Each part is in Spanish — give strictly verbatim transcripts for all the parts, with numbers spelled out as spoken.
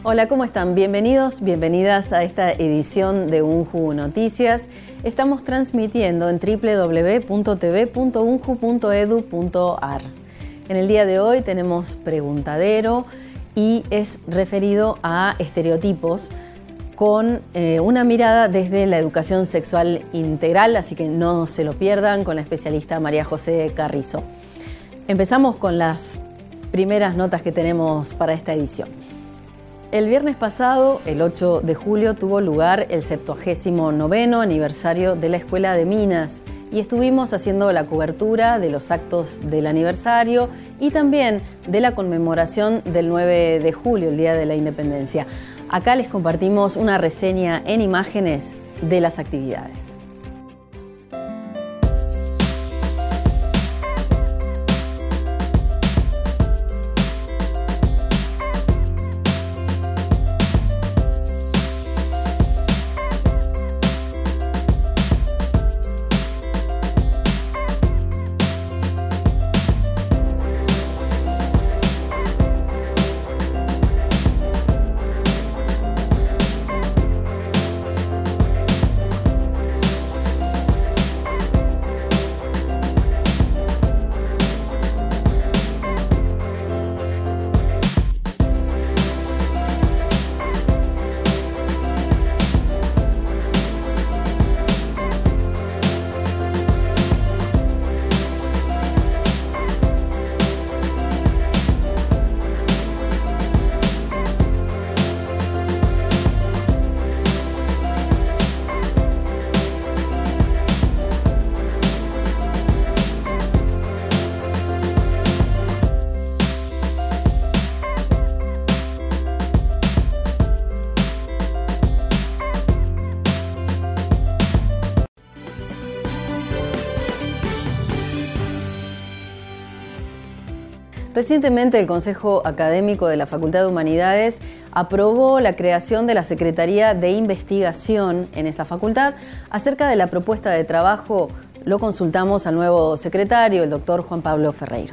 Hola, ¿cómo están? Bienvenidos, bienvenidas a esta edición de UNJU Noticias. Estamos transmitiendo en doble u doble u doble u punto t v punto unju punto edu punto ar. En el día de hoy tenemos preguntadero y es referido a estereotipos con eh, una mirada desde la educación sexual integral, así que no se lo pierdan, con la especialista María José Carrizo. Empezamos con las primeras notas que tenemos para esta edición. El viernes pasado, el ocho de julio, tuvo lugar el septuagésimo noveno aniversario de la Escuela de Minas y estuvimos haciendo la cobertura de los actos del aniversario y también de la conmemoración del nueve de julio, el Día de la Independencia. Acá les compartimos una reseña en imágenes de las actividades. Recientemente el Consejo Académico de la Facultad de Humanidades aprobó la creación de la Secretaría de Investigación en esa facultad. Acerca de la propuesta de trabajo lo consultamos al nuevo secretario, el doctor Juan Pablo Ferreiro.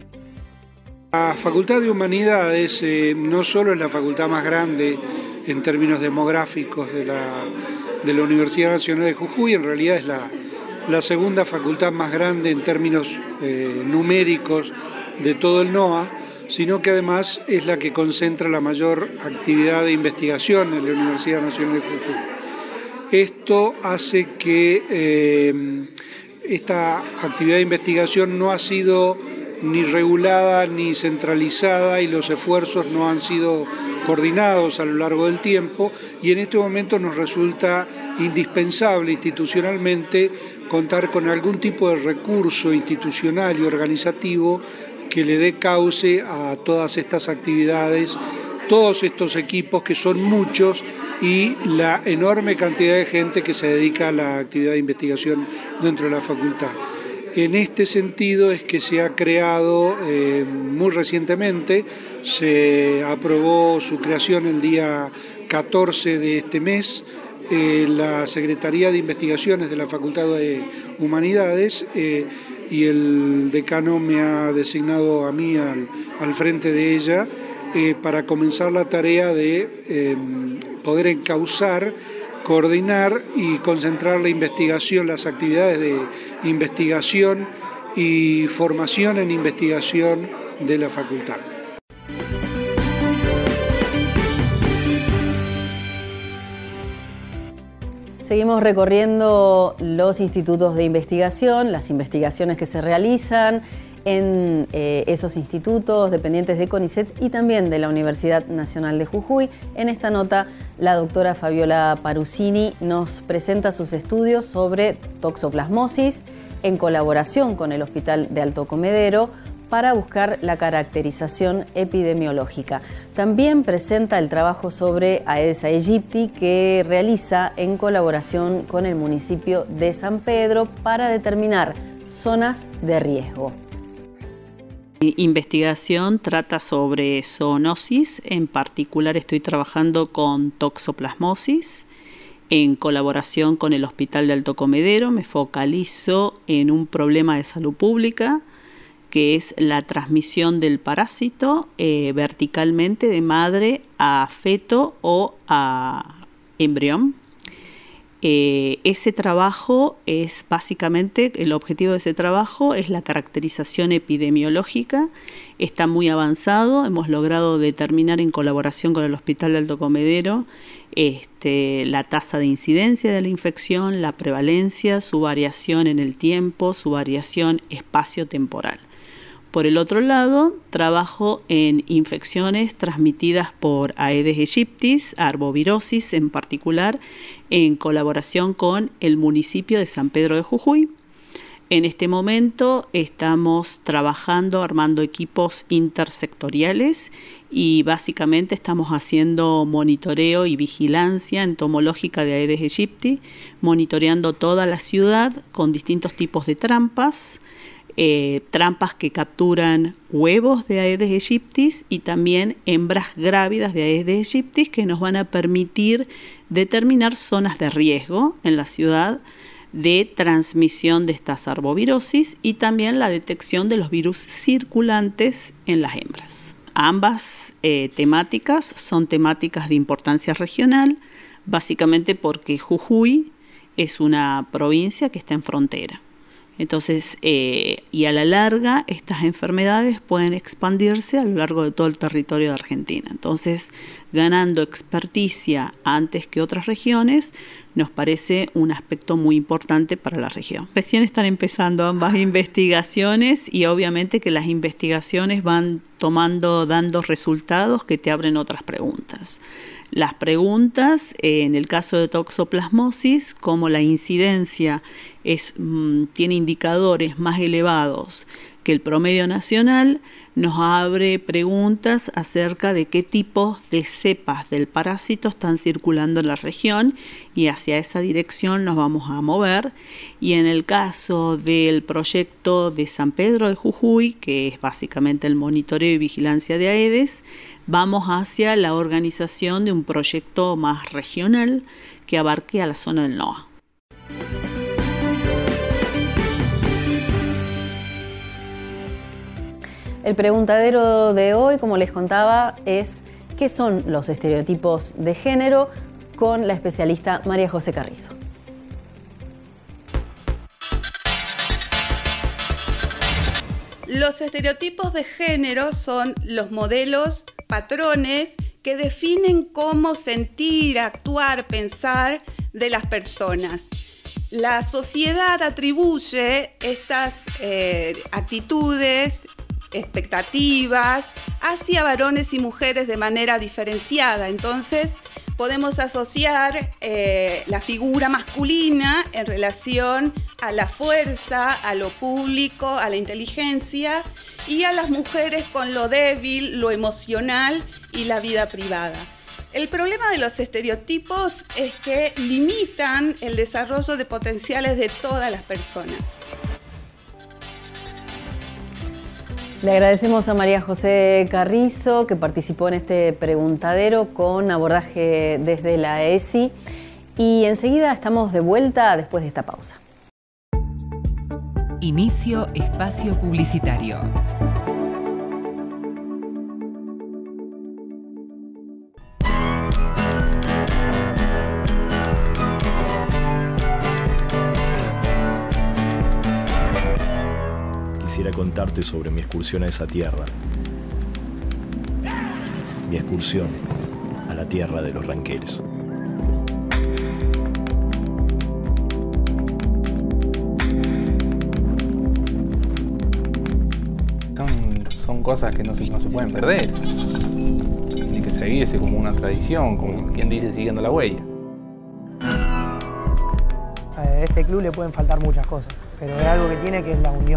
La Facultad de Humanidades eh, no solo es la facultad más grande en términos demográficos de la, de la Universidad Nacional de Jujuy, en realidad es la, la segunda facultad más grande en términos eh, numéricos de todo el N O A, sino que además es la que concentra la mayor actividad de investigación en la Universidad Nacional de Jujuy. Esto hace que eh, esta actividad de investigación no ha sido ni regulada ni centralizada y los esfuerzos no han sido coordinados a lo largo del tiempo, y en este momento nos resulta indispensable institucionalmente contar con algún tipo de recurso institucional y organizativo que le dé cauce a todas estas actividades, todos estos equipos que son muchos y la enorme cantidad de gente que se dedica a la actividad de investigación dentro de la facultad. En este sentido es que se ha creado eh, muy recientemente, se aprobó su creación el día catorce de este mes, eh, la Secretaría de Investigaciones de la Facultad de Humanidades, eh, y el decano me ha designado a mí al, al frente de ella eh, para comenzar la tarea de eh, poder encauzar, coordinar y concentrar la investigación, las actividades de investigación y formación en investigación de la facultad. Seguimos recorriendo los institutos de investigación, las investigaciones que se realizan en eh, esos institutos dependientes de CONICET y también de la Universidad Nacional de Jujuy. En esta nota, la doctora Fabiola Parusini nos presenta sus estudios sobre toxoplasmosis en colaboración con el Hospital de Alto Comedero para buscar la caracterización epidemiológica. También presenta el trabajo sobre Aedes aegypti que realiza en colaboración con el municipio de San Pedro para determinar zonas de riesgo. Mi investigación trata sobre zoonosis, en particular estoy trabajando con toxoplasmosis. En colaboración con el Hospital de Alto Comedero me focalizo en un problema de salud pública que es la transmisión del parásito eh, verticalmente de madre a feto o a embrión. Eh, ese trabajo es básicamente, el objetivo de ese trabajo es la caracterización epidemiológica. Está muy avanzado, hemos logrado determinar en colaboración con el Hospital de Alto Comedero este, la tasa de incidencia de la infección, la prevalencia, su variación en el tiempo, su variación espacio-temporal. Por el otro lado, trabajo en infecciones transmitidas por Aedes aegyptis, arbovirosis en particular, en colaboración con el municipio de San Pedro de Jujuy. En este momento estamos trabajando, armando equipos intersectoriales y básicamente estamos haciendo monitoreo y vigilancia entomológica de Aedes aegypti, monitoreando toda la ciudad con distintos tipos de trampas, Eh, trampas que capturan huevos de Aedes aegyptis y también hembras grávidas de Aedes aegyptis que nos van a permitir determinar zonas de riesgo en la ciudad de transmisión de estas arbovirosis y también la detección de los virus circulantes en las hembras. Ambas eh, temáticas son temáticas de importancia regional, básicamente porque Jujuy es una provincia que está en frontera. Entonces, eh, y a la larga, estas enfermedades pueden expandirse a lo largo de todo el territorio de Argentina. Entonces, ganando experticia antes que otras regiones, nos parece un aspecto muy importante para la región. Recién están empezando ambas investigaciones y obviamente que las investigaciones van tomando, dando resultados que te abren otras preguntas. Las preguntas, eh, en el caso de toxoplasmosis, como la incidencia es, mmm, tiene indicadores más elevados que el promedio nacional, nos abre preguntas acerca de qué tipos de cepas del parásito están circulando en la región y hacia esa dirección nos vamos a mover. Y en el caso del proyecto de San Pedro de Jujuy, que es básicamente el monitoreo y vigilancia de Aedes, vamos hacia la organización de un proyecto más regional que abarque a la zona del NOA. El preguntadero de hoy, como les contaba, es ¿qué son los estereotipos de género? Con la especialista María José Carrizo. Los estereotipos de género son los modelos, patrones que definen cómo sentir, actuar, pensar de las personas. La sociedad atribuye estas eh, actitudes, expectativas hacia varones y mujeres de manera diferenciada. Entonces, podemos asociar eh, la figura masculina en relación a la fuerza, a lo público, a la inteligencia, y a las mujeres con lo débil, lo emocional y la vida privada. El problema de los estereotipos es que limitan el desarrollo de potenciales de todas las personas. Le agradecemos a María José Carrizo, que participó en este preguntadero con abordaje desde la E S I. Y enseguida estamos de vuelta después de esta pausa. Inicio espacio publicitario. Quisiera contarte sobre mi excursión a esa tierra. Mi excursión a la tierra de los ranqueles. Son, son cosas que no se, no se pueden perder. Tiene que seguirse como una tradición, como quien dice, siguiendo la huella. A este club le pueden faltar muchas cosas, pero es algo que tiene, que es la unión.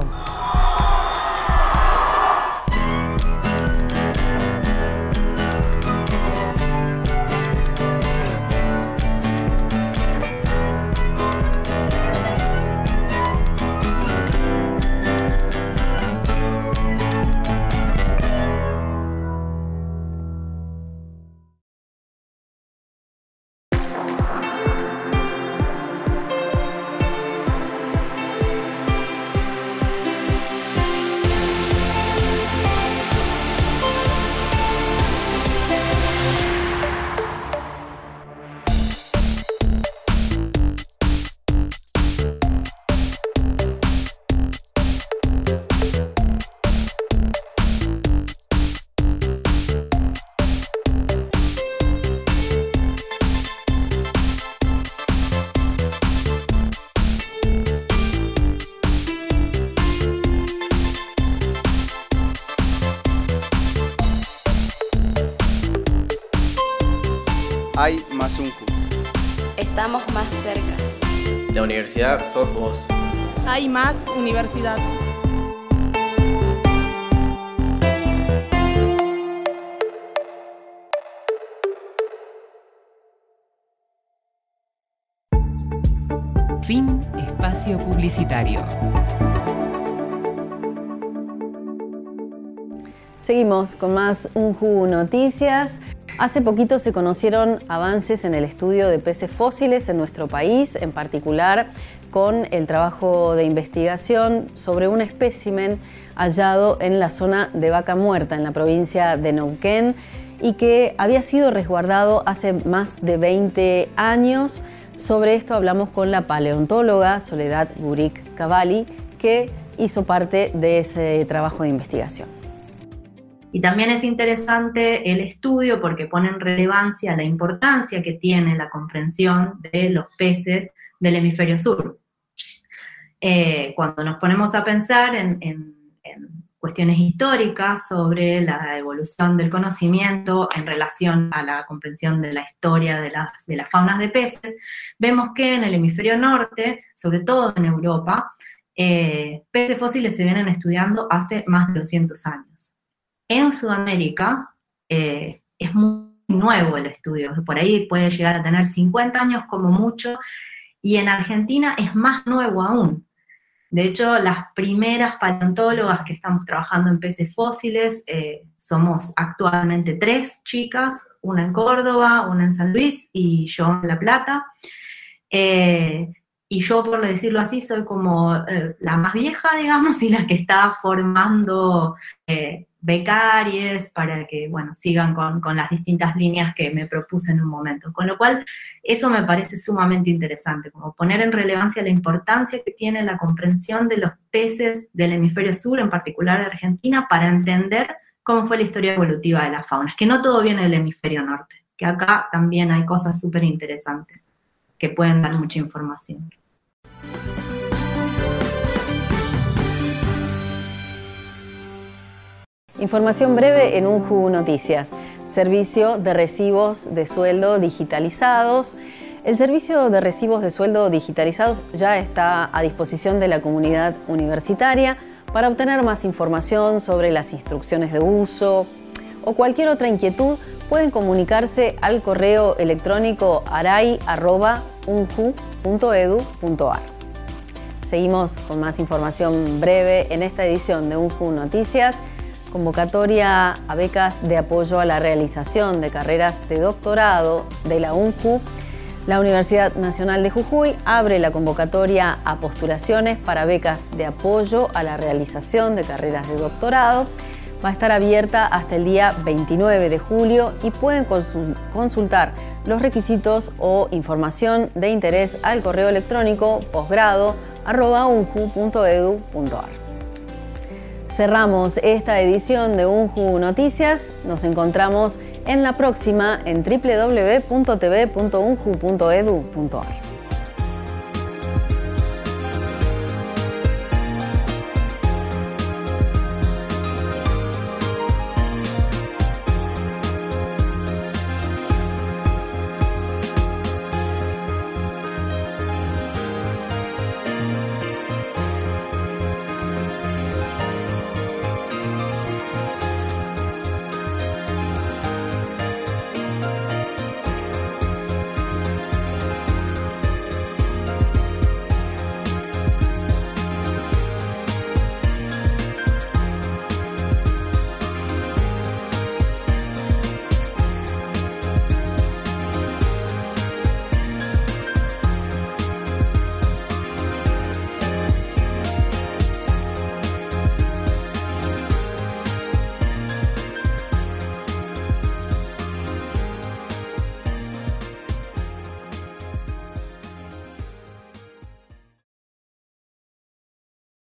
más UNJU. Estamos más cerca. La universidad sos vos. Hay más universidad. Fin espacio publicitario. Seguimos con más UNJU Noticias. Hace poquito se conocieron avances en el estudio de peces fósiles en nuestro país, en particular con el trabajo de investigación sobre un espécimen hallado en la zona de Vaca Muerta, en la provincia de Neuquén, y que había sido resguardado hace más de veinte años. Sobre esto hablamos con la paleontóloga Soledad Buric Cavalli, que hizo parte de ese trabajo de investigación. Y también es interesante el estudio porque pone en relevancia la importancia que tiene la comprensión de los peces del hemisferio sur. Eh, cuando nos ponemos a pensar en, en, en cuestiones históricas sobre la evolución del conocimiento en relación a la comprensión de la historia de las, de las faunas de peces, vemos que en el hemisferio norte, sobre todo en Europa, eh, peces fósiles se vienen estudiando hace más de doscientos años. En Sudamérica eh, es muy nuevo el estudio, por ahí puede llegar a tener cincuenta años como mucho, y en Argentina es más nuevo aún. De hecho, las primeras paleontólogas que estamos trabajando en peces fósiles eh, somos actualmente tres chicas, una en Córdoba, una en San Luis y yo en La Plata. Eh, y yo, por decirlo así, soy como eh, la más vieja, digamos, y la que está formando eh, becarias para que, bueno, sigan con, con las distintas líneas que me propuse en un momento. Con lo cual, eso me parece sumamente interesante, como poner en relevancia la importancia que tiene la comprensión de los peces del hemisferio sur, en particular de Argentina, para entender cómo fue la historia evolutiva de las faunas, que no todo viene del hemisferio norte, que acá también hay cosas súper interesantes que pueden dar mucha información. Información breve en UNJU Noticias. Servicio de recibos de sueldo digitalizados. El servicio de recibos de sueldo digitalizados ya está a disposición de la comunidad universitaria. Para obtener más información sobre las instrucciones de uso o cualquier otra inquietud, pueden comunicarse al correo electrónico aray arroba unju punto edu punto ar. Seguimos con más información breve en esta edición de UNJU Noticias. Convocatoria a becas de apoyo a la realización de carreras de doctorado de la UNJU. La Universidad Nacional de Jujuy abre la convocatoria a postulaciones para becas de apoyo a la realización de carreras de doctorado. Va a estar abierta hasta el día veintinueve de julio y pueden consultar los requisitos o información de interés al correo electrónico posgrado arroba unju punto edu punto ar. Cerramos esta edición de UNJU Noticias. Nos encontramos en la próxima en doble u doble u doble u punto t v punto unju punto edu punto ar.